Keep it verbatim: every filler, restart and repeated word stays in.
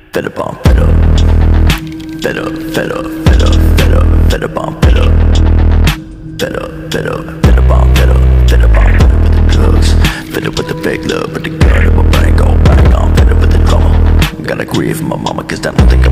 Fed up on fed up. Fed up, fed up, fed up, fed up, fed up on fed up. Fed up, fed up, fed up on fed up. Fed up on fed up with the drugs. Fed up with the fake love, with the gun in my brain go bang on. Fed up with the drama. Gotta grieve my mama, cause I don't think I'm